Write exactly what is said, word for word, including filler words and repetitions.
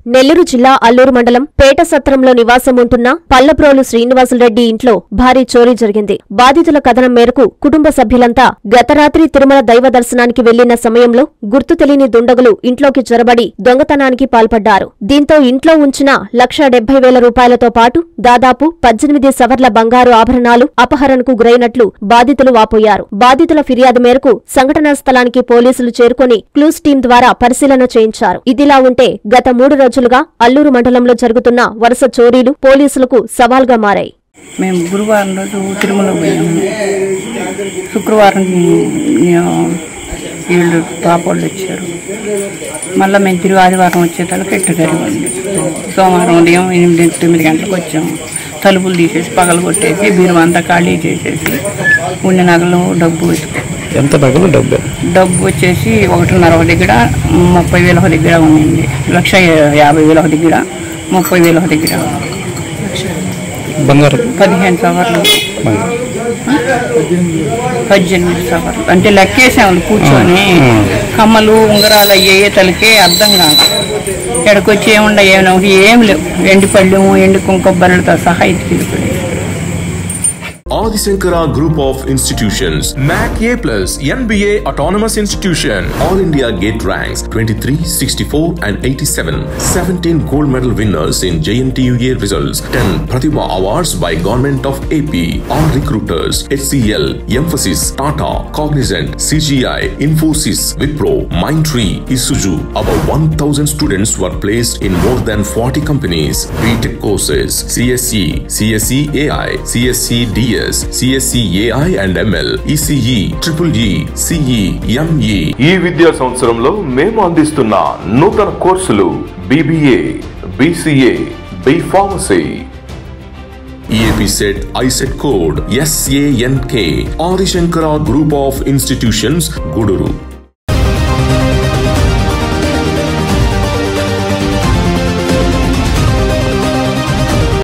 నెల్లూరు జిల్లా అల్లూరు మండలం పేట సత్రంలో నివాసం ఉంటున్న పల్లప్రోలు శ్రీనివాసులరెడ్డి ఇంట్లో భారీ చోరీ జరిగింది. బాధితుల కథనం మేరకు కుటుంబ సభ్యులంతా గత రాత్రి తిరుమల దైవ దర్శనానికి వెళ్లిన సమయంలో గుర్తు తెలియని దుండగులు ఇంట్లోకి చొరబడి దొంగతనానికి పాల్పడ్డారు. దీంతో ఇంట్లో ఉంచిన లక్ష డెబ్బై వేల రూపాయలతో పాటు దాదాపు పద్దెనిమిది సవర్ల బంగారు ఆభరణాలు అపహరణకు గురైనట్లు బాధితులు వాపోయారు. బాధితుల ఫిర్యాదు మేరకు సంఘటనా స్థలానికి పోలీసులు చేరుకుని క్లూస్ టీం ద్వారా పరిశీలన చేయించారు. ఇదిలా ఉంటే గత మూడు రోజులుగా అల్లూరు మండలంలో జరుగుతున్న వరుస చోరీలు పోలీసులకు సవాల్గా మారాయి. మేము గురువారం రోజు తిరుమల పోయాము. శుక్రవారం వీళ్ళు తాపోళ్ళు వచ్చారు. మళ్ళీ మేము తిరుగు ఆదివారం వచ్చేటప్పుడు ఎట్టుగలి ఉంది. సోమవారం ఉదయం ఎనిమిది తొమ్మిది గంటలకు వచ్చాము. తలుపులు తీసేసి పగలు కొట్టేసి బీరువా అంతా ఖాళీ చేసేసి ఉండి నగలు డబ్బు వెతుకు ఎంత నగలు డబ్బు డబ్బు వచ్చేసి ఒకటిన్నర ఒక దగ్గర, ముప్పై వేల ఒక దగ్గర ఉండింది. లక్ష యాభై వేల ఒక దగ్గర, ముప్పై వేల ఒక దగ్గర, బంగారం పదిహేను సవర్లు, పద్దెనిమిది సవర్లు అంటే లెక్కేసాము కూర్చొని. కమ్మలు ఉంగరాలు అయ్యే తలకే అర్థం కాదు. ఎక్కడికొచ్చి ఏముండ ఏమైనా ఏం లేవు. ఎండి పళ్ళెము ఎండి కుంకొబ్బరితో సహా ఎత్తుకెళ్ళిపోయి. Adi Shankara Group of Institutions, M A C A plus, N B A Autonomous Institution, All India Gate ranks twenty-three, sixty-four and eighty-seven, seventeen gold medal winners in J N T U A results, ten Pratibha Awards by Government of A P, all recruiters, H C L, Emphasis, Tata, Cognizant, C G I, Infosys, Wipro, Mindtree, Isuzu. About one thousand students were placed in more than forty companies. B Tech courses, C S E, C S E A I, C S E D S, C S E A I and M L, E C E, Triple E, C E, M E. ఈ విద్యా సంవత్సరంలో మేము అందిస్తున్న నూతన కోర్సులు B B A, B C A, B Pharmacy. E A P set I set code S A N K. Adi Shankara Group of Institutions, Guduru.